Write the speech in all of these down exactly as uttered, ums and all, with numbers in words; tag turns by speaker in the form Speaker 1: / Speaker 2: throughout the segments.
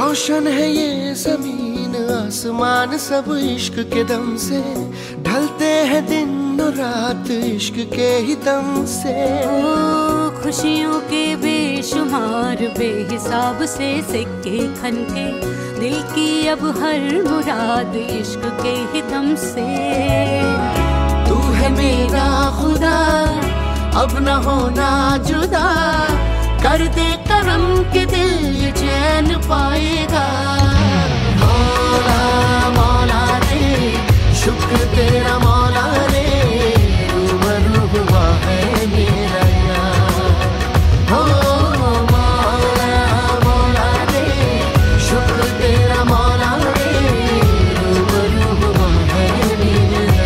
Speaker 1: रोशन है ये जमीन आसमान सब इश्क के दम से, ढलते हैं दिन और रात इश्क के ही दम से।
Speaker 2: ओ खुशियों के बेशुमार बेहिसाब से सिक्के खनके, दिल की अब हर मुराद इश्क के ही दम से।
Speaker 1: तू है मेरा खुदा अब न होना जुदा, कर दे करम के दिल ये चैन पाएगा। मौला मौला रे शुक्र तेरा मौला रे, रूबरू हुआ है मेरा यार। हो मौला मौला रे शुक्र तेरा मौला रे, रूबरू हुआ है मेरा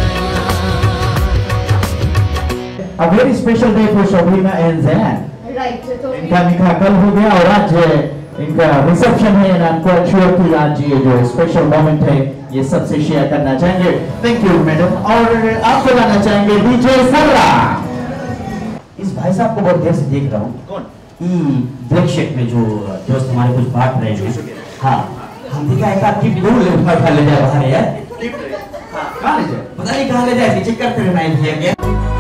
Speaker 1: यार।
Speaker 3: A very special day for Shabina and Zain. इनका निकाह कल हो गया और आज इनका रिसेप्शन है, and I'm quite sure कि आज ये जो स्पेशल मोमेंट है ये सबसे शेयर करना चाहेंगे। Thank you madam. और आप बुलाना चाहेंगे डीजे सरला।
Speaker 4: इस भाई साहब को बहुत देर से देख रहा हूँ।
Speaker 3: कौन?
Speaker 4: ब्लैक शेक में जो दोस्त हमारे कुछ बांट रहे हैं। हाँ हम देखा एक आध गिफ्ट जरूर ले उठा ले जाए बाहर यार।
Speaker 3: कहाँ ले जाए?
Speaker 4: पता नहीं कहाँ ले जाए, चेक करते रहना है क्या?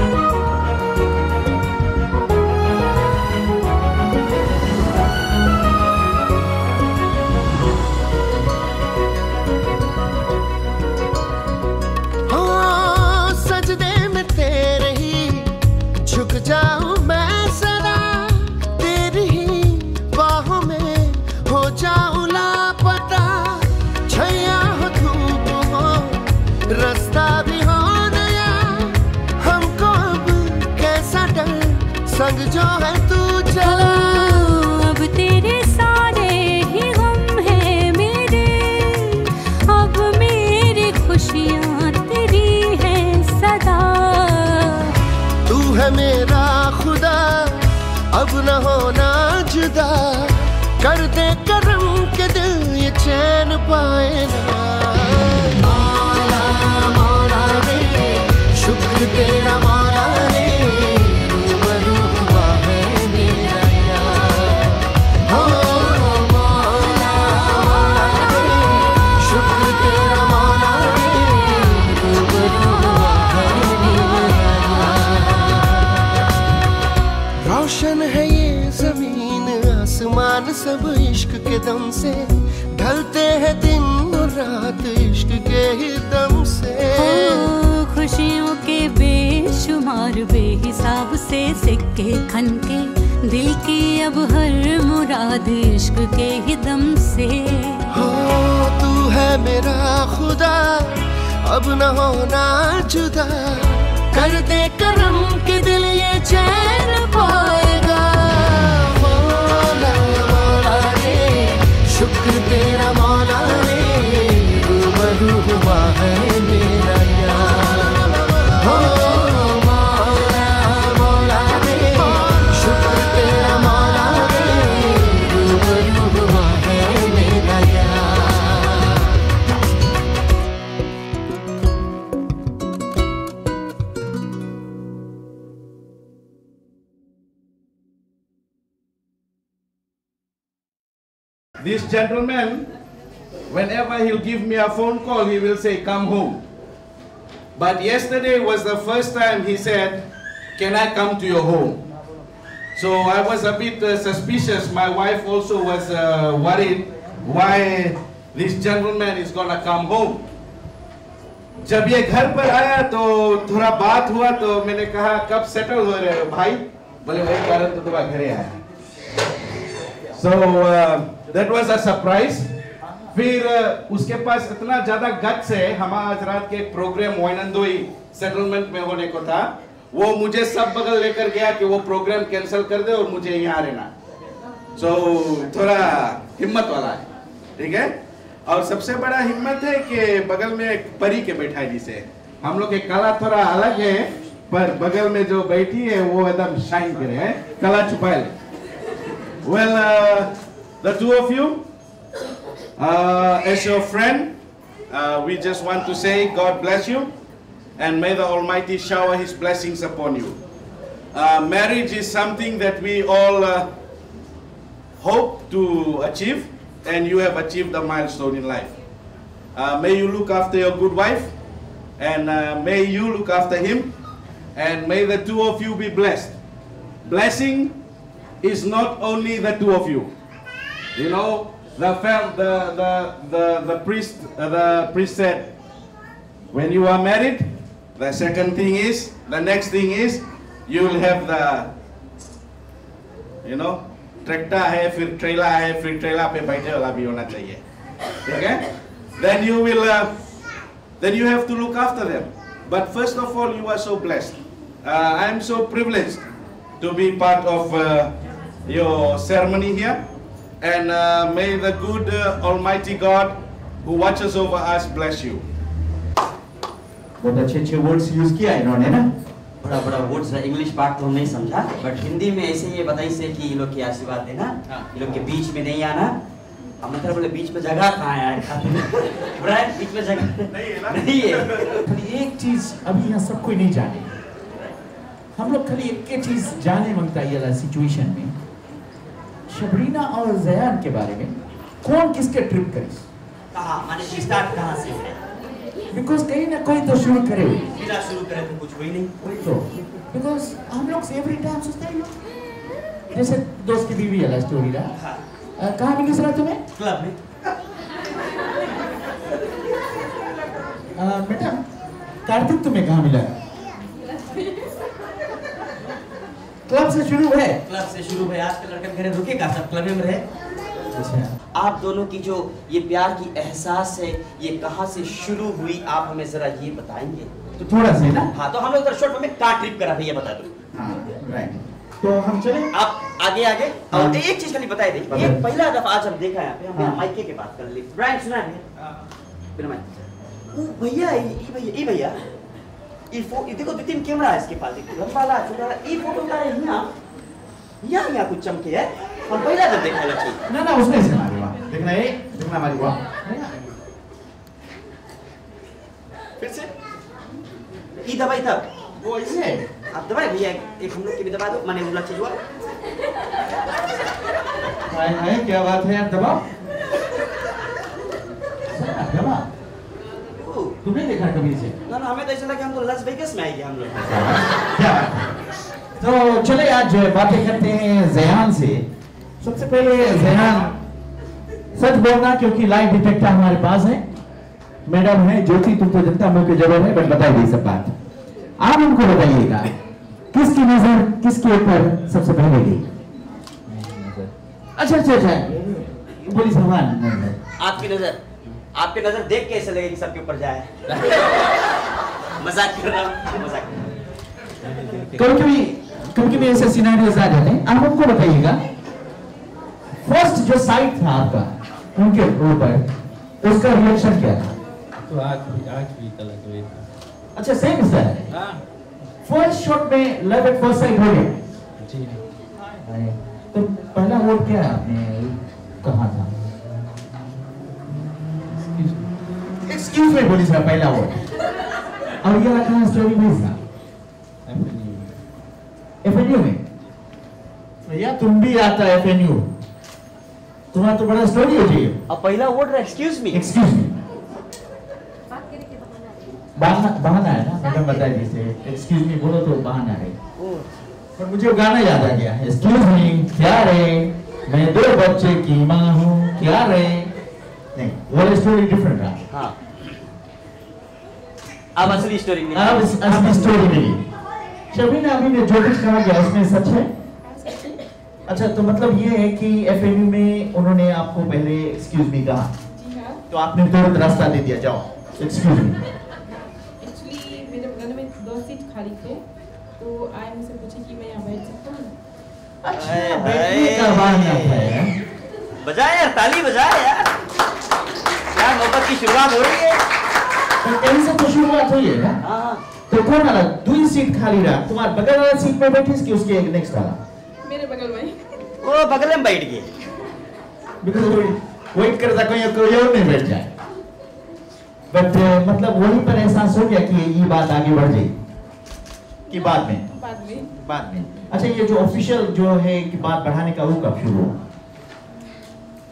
Speaker 1: जाऊं मैं सदा तेरी ही बाहों में, हो जाऊं लापता छैया हो धूप हो रास्ता भी हो नया, हमको अब कैसा डर संग जो है तू चला।
Speaker 2: अब तेरे सारे ही गम है मेरे, अब मेरी खुशियाँ तेरी है सदा।
Speaker 1: तू है मेरा खुदा अब न होना जुदा, कर दे करम के दिल ये चैन पाए ना। मौला मौला रे शुक्र तेरा मौला रे, रूबरू हुआ है मेरा यार। हो मौला मौला रे शुक्र तेरा मौला रे, रूबरू हुआ है मेरा यार। रोशन है ये जमीन आसमान सब इश्क के दम से, ढलते हैं दिन और रात इश्क के ही दम से।
Speaker 2: ओ खुशियों के बेशुमार बेहिसाब से सिक्के खनके, दिल की अब हर मुराद इश्क के ही दम से।
Speaker 1: हो तू है मेरा खुदा अब न होना जुदा, कर दे करम के दिल ये चैन पाएगा। मौला मौला रे शुक्र तेरा मौला रे, रूबरू हुआ है मेरा यार। हो मौला मौला रे शुक्र तेरा मौला रे, रूबरू हुआ है मेरा यार।
Speaker 5: This gentleman, whenever he'll give me a phone call, he will say, come home. But yesterday was the first time he said, can I come to your home? So I was a bit uh, suspicious. My wife also was uh, worried why this gentleman is gonna come home. जब ये घर पर आया तो थोड़ा बात हुआ तो मैंने कहा कब सेटल हो रहे हो भाई? बोले वही कारण तो तुम्हारा घरे आया। So uh, that was a surprise. फिर uh, उसके पास इतना ज्यादा गट्स है, हमारा आज रात के प्रोग्राम वाइनंदोई सेटलमेंट में होने को था, वो मुझे सब बगल लेकर गया कि वो प्रोग्राम कैंसिल कर दे और मुझे यहाँ रहना। So थोड़ा हिम्मत वाला है, ठीक है। और सबसे बड़ा हिम्मत है कि बगल में एक परी के बैठा है, जिसे हम लोग के कला थोड़ा अलग है, पर बगल में जो बैठी है वो एकदम शाइन करे है, कला छुपाए ले। Well, uh, the two of you, uh, as your friend, uh, we just want to say God bless you and may the Almighty shower His blessings upon you. Uh, marriage is something that we all uh, hope to achieve, and you have achieved a milestone in life. Uh, may you look after your good wife, and uh, may you look after him, and may the two of you be blessed. Blessing is not only the two of you. You know, the fam the the the the priest uh, the priest said, when you are married, the second thing is the next thing is you will have the, you know, tractor hai, fir trailer hai, fir trailer pe baithe wala bhi hona chahiye. Okay? Then you will uh, then you have to look after them. But first of all, you are so blessed. Uh, I am so privileged to be part of uh, your ceremony here. And uh, may the good uh, Almighty God who watches over us bless you.
Speaker 3: बहुत अच्छे अच्छे words use किया इन्होंने ना,
Speaker 4: बड़ा बड़ा words है। English part तो हम नहीं समझा, बट हिंदी में ऐसे ये बताइए से कि ये लोग के आशीर्वाद देना, ये लोग के बीच में नहीं आना। अब मतलब बोले बीच में जगह कहाँ है यार, बीच में जगह नहीं है ना, नहीं है।
Speaker 3: खाली एक चीज अभी यहाँ सब कोई नहीं जाने, हम लोग खाली एक चीज जाने मांगता है ये सिचुएशन में, शबरीना और ज़यान के बारे में कौन किसके ट्रिप करे,
Speaker 4: कहाँ माने स्टार्ट कहाँ से है?
Speaker 3: बिकॉज कहीं ना कोई तो शुरू करे,
Speaker 4: बिना शुरू करे तो कुछ हुई नहीं।
Speaker 3: वही तो, बिकॉज हम लोग एवरी टाइम सोचते हैं जैसे दोस्त की बीवी वाला स्टोरी रहा, कहाँ मिली सर तुम्हें?
Speaker 4: क्लब में।
Speaker 3: बेटा कार्तिक तुम्हें कहाँ मिला? क्लब से शुरू है,
Speaker 4: क्लब से शुरू है। आज के लड़के घर रुकेगा सब क्लब में रहे। अच्छा, आप दोनों की जो ये प्यार की एहसास है, ये कहाँ से शुरू हुई, आप हमें जरा ये बताएंगे?
Speaker 3: तो थोड़ा सा ना।
Speaker 4: हाँ, तो हम लोग जरा शॉर्ट में कहाँ ट्रिप करा भैया बता दो।
Speaker 3: हाँ, राइट। तो हम चले, आप
Speaker 4: आगे आगे। हाँ। और एक चीज खाली बताए दे, ये पहला दफा आज हम देखा यहाँ पे, हम हाँ। माइके के बात कर ली। ब्रांड सुना है? बिना माइक। ओ भैया, ये भैया, ये भैया, ये फो, ये देखो दो तीन कैमरा है इसके पास, देखो लंबा वाला, छोटा वाला, ये फोटो का है यहाँ, यहाँ यहाँ कुछ चमके है। हम पहला जब देखा लगी।
Speaker 3: ना ना उसने से मारी वाह, देखना ये, देखना मारी वाह।
Speaker 4: फिर से? ये दबाई तब।
Speaker 3: वो इसे।
Speaker 4: आप दबाए भैया, एक हम लोग की भी दबा दो, माने उला चीज हुआ।
Speaker 3: हाय हाय क्या बात है यार, दबाओ। दबा। तुमने देखा कभी इसे?
Speaker 4: ना ना हमें तो ऐसा लगा कि हम तो लास वेगास में आएंगे हम लोग।
Speaker 3: क्या? तो चले आज बातें करते हैं ज़यान से। सबसे पहले ज़यान सच बोलना, क्योंकि लाइव डिटेक्टर हमारे पास है, मैडम है ज्योति, तुम तो जनता मुंह की जरूरत है, बट बताई दी सब बात। आप हमको बताइएगा किसकी नजर किसके ऊपर सबसे पहले गई? अच्छा अच्छा अच्छा, बोली सलमान।
Speaker 4: आपकी नजर, आपकी नजर देख के ऐसा लगे कि सबके ऊपर जाए। मजाक कर रहा हूँ, मजाक।
Speaker 3: कभी कभी कभी कभी ऐसे सिनेरियोस आ जाते हैं। आप हमको बताइएगा फर्स्ट जो साइट था आपका उनके ऊपर, उसका रिएक्शन क्या था?
Speaker 6: तो आज भी आज भी तलक हुई था।
Speaker 3: अच्छा सेम सर।
Speaker 6: हाँ।
Speaker 3: फर्स्ट शॉट में लव एट फर्स्ट साइट हो गया।
Speaker 6: जी।
Speaker 3: तो पहला वोट क्या आपने कहा था? एक्सक्यूज मी बोली सर, पहला वोट। और ये रखा स्टोरी में था एफएनयू में। भैया तुम भी आता है एफएनयू, तुम्हारा तो बड़ा स्टोरी हो जाएगी।
Speaker 4: अब पहला vote excuse me,
Speaker 3: excuse me बहाना बहाना है ना, मैडम बताइए जैसे एक्सक्यूज मी बोलो तो बहाना है। पर मुझे वो गाना याद आ गया, एक्सक्यूज मी क्या रे, मैं दो बच्चे की माँ हूँ क्या रे। नहीं, वो स्टोरी डिफरेंट था।
Speaker 4: हाँ। अब असली स्टोरी नहीं,
Speaker 3: अब असली स्टोरी नहीं। शबीना अभी ने जो कुछ कहा गया इसमें सच है? अच्छा, तो मतलब ये है कि एफएनयू में उन्होंने आपको पहले एक्सक्यूज मी कहा?
Speaker 7: जी हाँ।
Speaker 3: तो आपने तुरंत रास्ता दे दिया, जाओ एक्सक्यूज मी।
Speaker 7: एक्चुअली मेरे बगल में दो सीट खाली थे, तो आए मुझसे पूछे कि मैं यहाँ बैठ सकता हूँ।
Speaker 3: अच्छा, बैठने का बहाना है।
Speaker 4: बजाए यार, ताली बजाए यार, यार मोहब्बत की शुरुआत हो रही है।
Speaker 3: तो कहीं से तो शुरुआत हुई है ना?
Speaker 4: हाँ।
Speaker 3: तो कौन वाला दूसरी सीट खाली रहा? तुम्हारे बगल वाला सीट पे बैठी कि उसके एक नेक्स्ट वाला?
Speaker 7: मेरे बगल में।
Speaker 4: वो बगल में बैठ गए।
Speaker 3: बिकॉज़ वेट करता कोई कोई और नहीं बैठ जाए। बट मतलब वहीं पर एहसास हो गया कि ये बात आगे बढ़ जाएगी कि बाद में?
Speaker 7: बाद में।
Speaker 3: बाद में। अच्छा, ये जो ऑफिशियल जो है कि बात बढ़ाने का वो कब शुरू हुआ?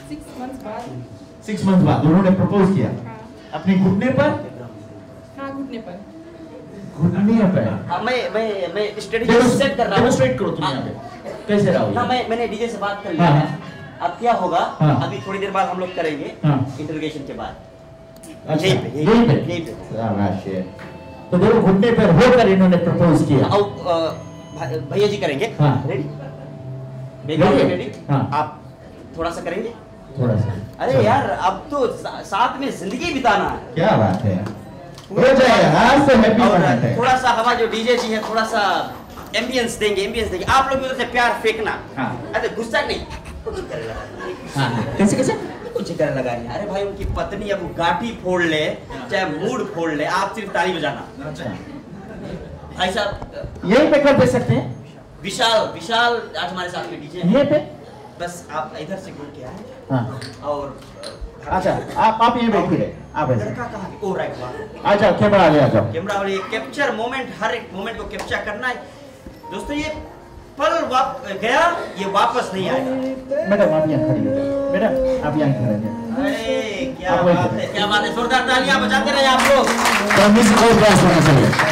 Speaker 7: सिक्स मंथ्स बाद
Speaker 3: सिक्स मंथ बाद उन्होंने प्रपोज किया
Speaker 7: हाँ
Speaker 3: अपने घुटने पर
Speaker 7: हाँ घुटने पर
Speaker 3: घुटने पर
Speaker 4: हाँ, मैं मैं मैं स्ट्रेटजी सेट कर रहा हूँ।
Speaker 3: डेमोस्ट्रेट करो तुम यहाँ पे कैसे रहोगे?
Speaker 4: हाँ मैं मैंने डीजे से बात कर लिया
Speaker 3: हाँ,
Speaker 4: है। अब क्या होगा
Speaker 3: हाँ।
Speaker 4: अभी थोड़ी देर बाद हम लोग करेंगे
Speaker 3: हाँ।
Speaker 4: इंटरोगेशन के बाद
Speaker 3: अच्छा
Speaker 4: यहीं पे,
Speaker 3: यहीं पे
Speaker 4: यहीं पे।
Speaker 3: शाबाश है। तो देखो घुटने पर होकर इन्होंने प्रपोज किया।
Speaker 4: अब अ, भ- भैया जी करेंगे
Speaker 3: हाँ।
Speaker 4: रेडी बेगम
Speaker 3: Ready?
Speaker 4: रेडी
Speaker 3: हाँ।
Speaker 4: आप थोड़ा सा करेंगे
Speaker 3: थोड़ा सा
Speaker 4: अरे यार अब तो सा, साथ में जिंदगी बिताना है
Speaker 3: क्या बात है हो जाएगा आज से हैप्पी
Speaker 4: और
Speaker 3: मोमेंट है।
Speaker 4: थोड़ा सा हमारा जो डीजे जी है थोड़ा सा एम्बियंस देंगे एम्बियंस देंगे आप लोग भी उधर से प्यार फेंकना
Speaker 3: हाँ।
Speaker 4: अरे गुस्सा नहीं कुछ करे लगा
Speaker 3: हाँ कैसे कैसे
Speaker 4: कुछ करे लगाए अरे भाई उनकी पत्नी अब गाठी फोड़ ले चाहे मूड फोड़ ले आप सिर्फ ताली बजाना
Speaker 3: अच्छा
Speaker 4: भाई साहब
Speaker 3: यहीं पे कर दे सकते हैं
Speaker 4: विशाल विशाल आज हमारे साथ में डीजे
Speaker 3: यहीं पे
Speaker 4: बस आप इधर से घूम के आए
Speaker 3: हाँ
Speaker 4: और
Speaker 3: अच्छा आप आप ये बैठिए आप ऐसे
Speaker 4: लड़का कहाँ है? ओ राइट वहाँ
Speaker 3: आ जाओ कैमरा आगे आ जाओ
Speaker 4: कैमरा और ये कैप्चर मोमेंट हर एक मोमेंट को कैप्चर करना है दोस्तों ये पल वाप गया ये वापस नहीं आएगा
Speaker 3: मैडम आप यहाँ खड़ी हो जाओ मैडम आप यहाँ खड़े हो
Speaker 4: अरे क्या
Speaker 3: आप वहीं
Speaker 4: बात
Speaker 3: खड़े।
Speaker 4: है क्या बात है जोरदार तालियां बजाते रहे आप लोग
Speaker 3: तो म्यूजिक और प्रयास होना चाहिए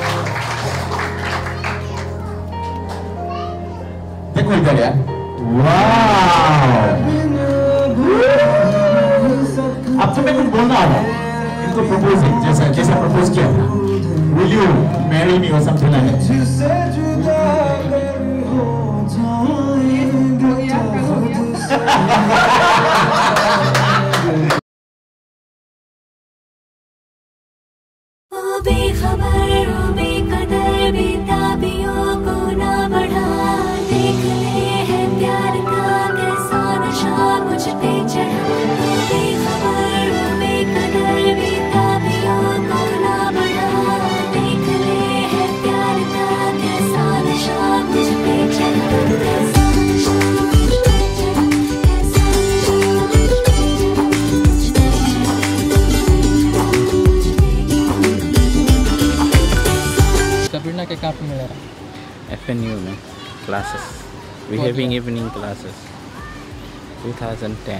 Speaker 3: देखो इधर यार वाह अब तुम्हें कुछ बोलना होगा इनको प्रपोज जैसा जैसा प्रपोज किया था विल यू मैरी मी और समथिंग लाइक
Speaker 2: ओ बेखबर ओ बेकदर बेताबियों को ना बढ़ा देख ले है प्यार का कैसा नशा मुझ पे चढ़ा ओ बेखबर ओ बेकदर बेताबियों को ना बढ़ा देख ले है प्यार का कैसा नशा मुझ पे चढ़ा कैसा नशा मुझ पे चढ़ा कैसा नशा मुझ पे
Speaker 6: सबरीना के कहाँ पे मिला रहा
Speaker 8: F N U में classes. We
Speaker 6: What
Speaker 8: having
Speaker 6: year?
Speaker 8: evening classes. twenty ten.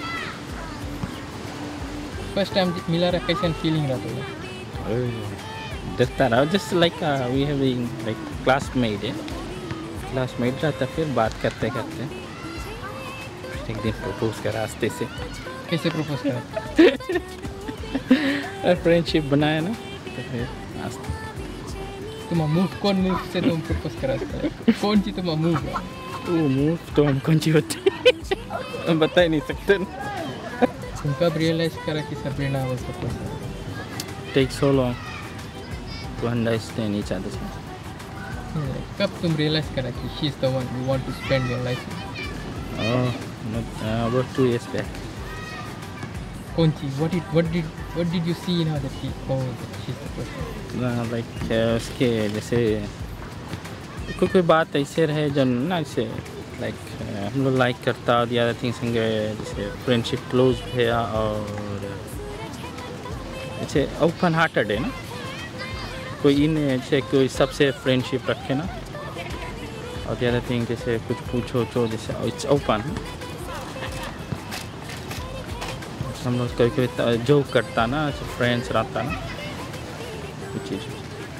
Speaker 6: First time मिला रहा कैसे फीलिंग रहा तुम्हें
Speaker 8: Oh, just that. Just like uh, we having like classmate, yeah. Classmate रहता फिर बात करते करते एक दिन प्रपोज करा रास्ते से
Speaker 6: कैसे प्रपोज करा
Speaker 8: फ्रेंडशिप बनाया ना तो फिर रास्ते
Speaker 6: तुम मूव कौन मूव से तुम प्रपोज करा सकते कौन सी तुम मूव है
Speaker 8: वो मूव तो हम कौन सी होती हम बता ही नहीं सकते
Speaker 6: तुम कब रियलाइज करा कि Sabrina was propose
Speaker 8: take so long to understand each other
Speaker 6: कब तुम रियलाइज करा कि she is the one you want to spend your life
Speaker 8: oh not, uh, about two years back
Speaker 6: कौन सी what did what did what did you see in her that she oh she is the person
Speaker 8: like उसके जैसे कोई कोई बात ऐसे रहे जो ना जैसे लाइक हम लोग लाइक करता और ज़्यादा थिंग्स जैसे फ्रेंडशिप क्लोज है और जैसे ओपन हार्टेड है ना कोई इन जैसे कोई सबसे फ्रेंडशिप रखे ना और ज़्यादा थिंग जैसे कुछ पूछो तो जैसे इट्स ओपन हम लोग कोई कोई जो करता ना फ्रेंड्स रहता ना कुछ चीज़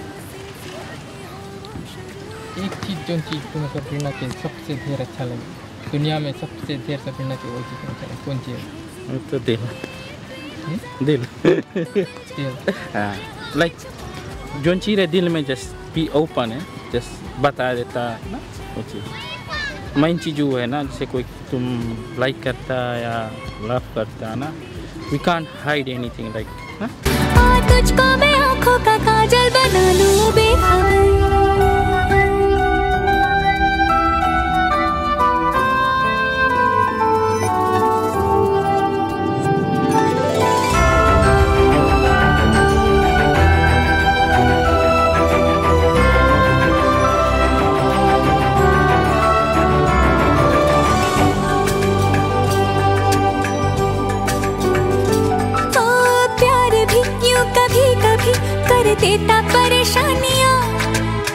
Speaker 6: एक चीज़ जो चीज़ तुम्हें सबरीना के सबसे ढेर अच्छा लगे दुनिया में सबसे ढेर सबरीना के वो चीज़ अच्छा लगे कौन सी है
Speaker 8: तो दिल दिल
Speaker 6: दिल
Speaker 8: हाँ लाइक जो चीज़ है दिल में जस्ट बी ओपन है जस्ट बता देता ना वो चीज़ मेन चीज़ वो है ना जैसे कोई तुम लाइक करता या लव करता ना we can't hide anything like ना
Speaker 2: तुझको मैं आँखों का काजल बना लूं बेखबर देता परेशानियाँ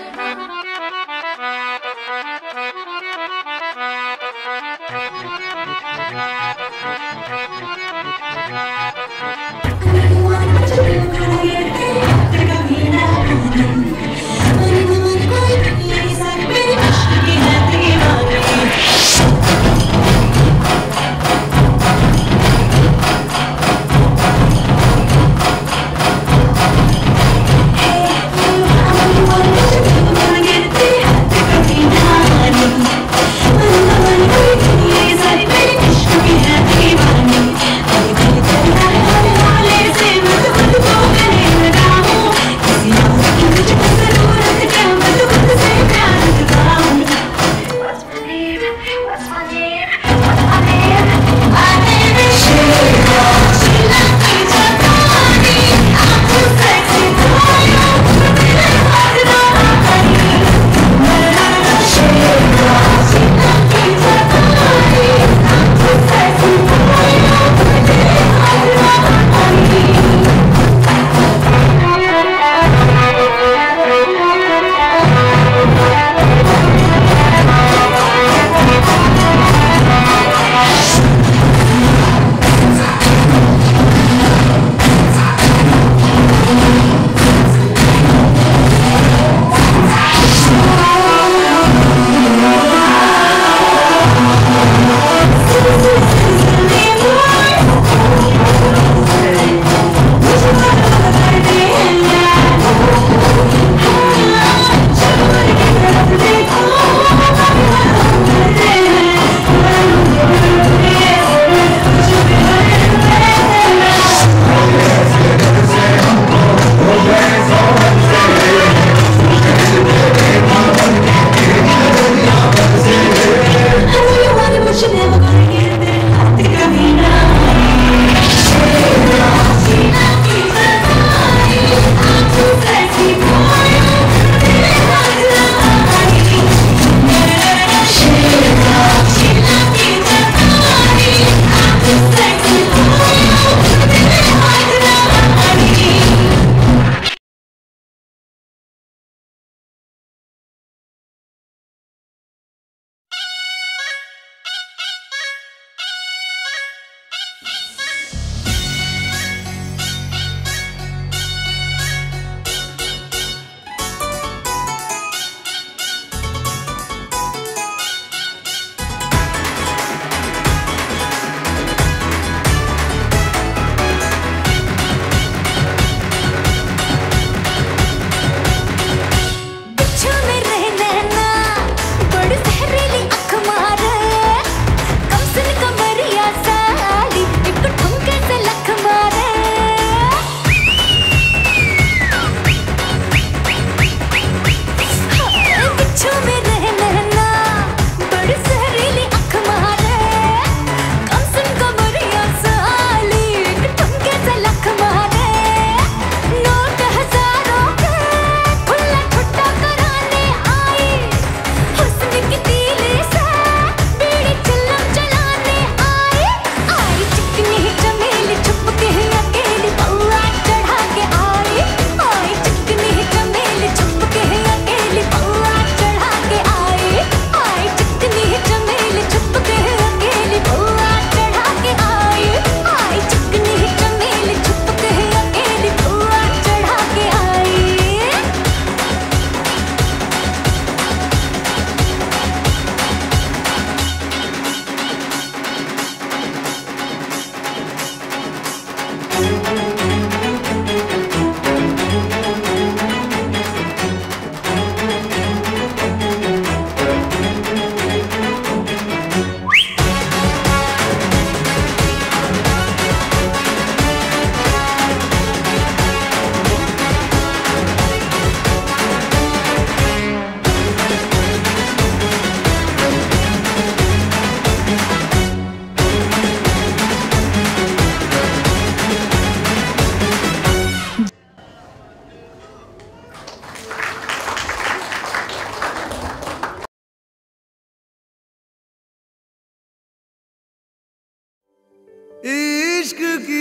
Speaker 9: इश्क की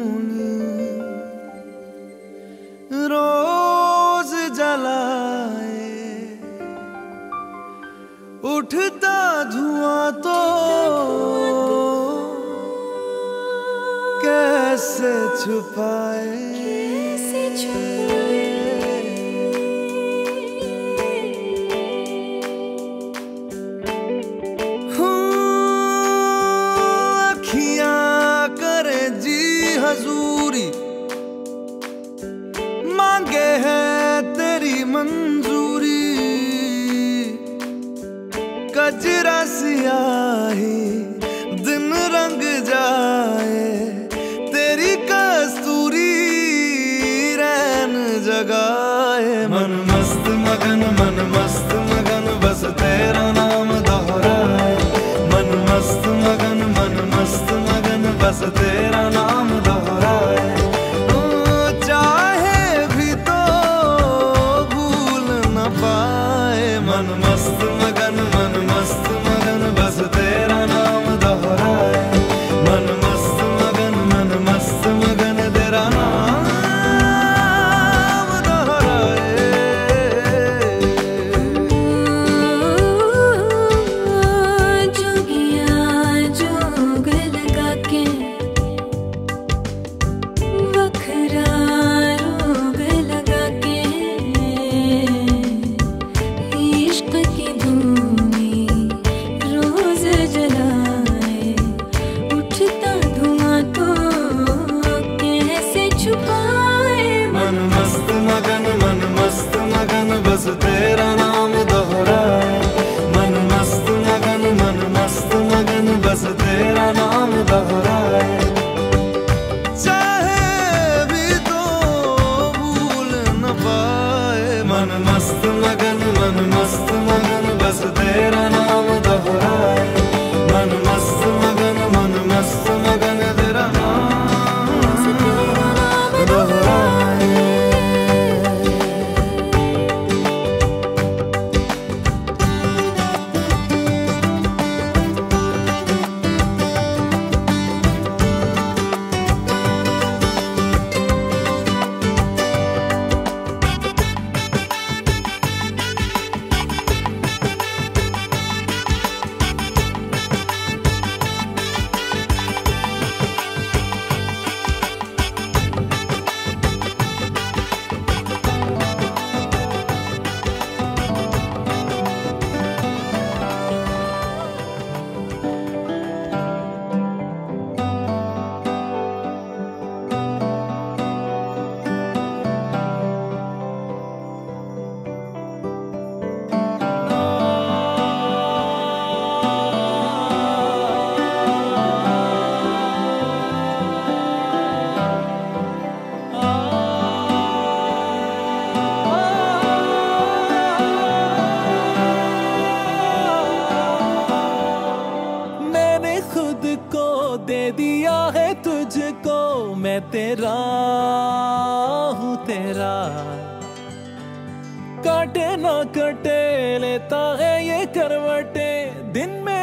Speaker 9: धूनी रोज जलाए उठता धुआं तो कैसे छुपाए,
Speaker 2: कैसे छुपाए।
Speaker 9: अखियां करे जी हजूरी, मांगे है तेरी मंजूरी। कजरा सियाही दिन रंग जाए, तेरी कस्तूरी रैन जगाए। मन मस्त मगन मन मस्त मगन बस तेरा नाम दोहराए। मन मस्त मगन मन मस्त मगन बस तेरा नाम दोहराए। चाहे भी तो भूल न पाए। मन मस्त मगन मन मस्त मगन बस तेरा नाम दोहराए। मन मस्त मगन मन मस्त मगन तेरा नाम दोहराए।
Speaker 2: जोगिया जोग लगा के बखरा रोग लगा के, इश्क की धूनी रोज जलाए। उठता धुआं तो कैसे छुपाए।
Speaker 9: मन मस्त मगन मन मस्त मगन बस तेरा नाम दोहराए। मन मस्त मगन मन मस्त मगन बस तेरा नाम दोहराए। चाहे भी तो भूल न पाए। मन मस्त मगन मन मस्त मगन बस तेरा नाम दोहराए। मन मस्त मगन मन मस्त मगन तेरा नाम दोहराए। मैंने खुद को दे दिया है तुझको, मैं तेरा हूँ तेरा। काटे ना कटे लेता है ये करवटे, दिन में